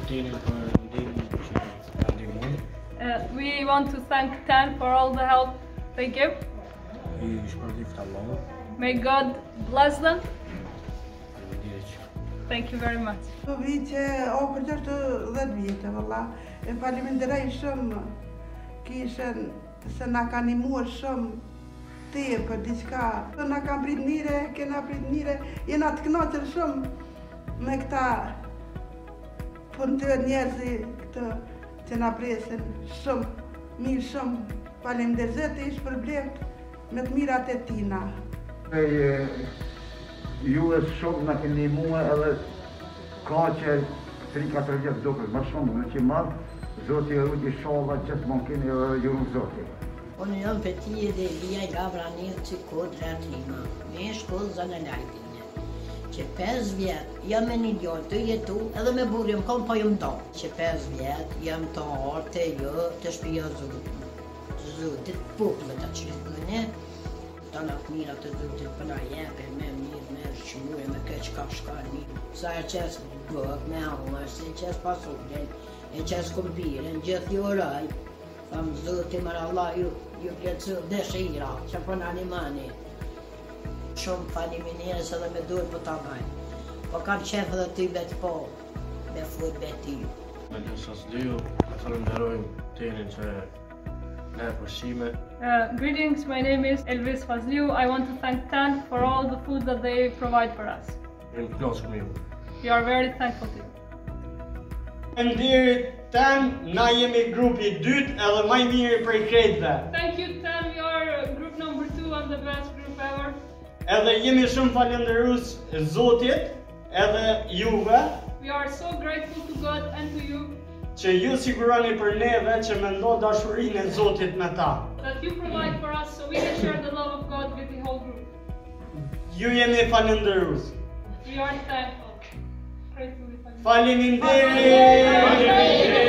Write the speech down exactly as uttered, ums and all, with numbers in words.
Uh, we want to thank Tan for all the help they give. May God bless them. Thank you very much. Vi që o për gjashtë dhjetë vjetë, valla, e faleminderoj shumë kishën se na ka nimuar shumë tepër diçka. Na ka prit mire, kena prit mire, jena të kënaqur shumë me këta punëtor njerëzi këtë që na presin shumë, mirë shumë. Faleminderit, Zoti ish përbleft me të mirat e tina. Ju e shumë nga keni mua edhe ka që tri katër vjetë do për më shumë në që madhë, Zoti e rujt i shala gjithmonë keni ju në Zoti. Unë jam Fetije dhe Elia nga Vranilë që kodë Ratlima, me shkollë zënë lajtine. Që pesë vjetë jam me një djallë të jetu edhe me burim kom po jam do. Që pesë vjetë jam të artë të jo të shpija Zotit. Zotit popullet atë qëtë më ne. Ta në të mirat të Zotit për na jepe me mirë, me shmure, me këtë ka shka mirë. Sa e qesë gëk me amër, se e qesë pasurin, e qesë kumpirin, gjithë ju raj. Thamë Zotit mërë Allah ju, ju pjetësë dëshira, që për në animani. Shumë faleminderit edhe me dorë për ta bajnë. Po kam qef edhe ty betë po, me fut beti ju. Elvis Fazliu, e falenderojmë tenin që ne përshime. Uh, greetings, my name is Elvis Fazliu. I want to thank Tan for all the food that they provide for us. Jemi të knaqur me ju. We are very thankful to you. Faleminderit Tan, na jemi grupi dytë edhe më i miri prej krejtëve. Thank you, Tan. We are group number two and the best group ever. Edhe jemi shumë falenderues Zotit, edhe juve. We are so grateful to God and to you. Që ju siguroni për neve që me ndo dashurinë e Zotit me ta. That you provide for us so we can share the love of God with the whole group. Ju jemi falenderues. We are thankful. Grateful. Faleminderit.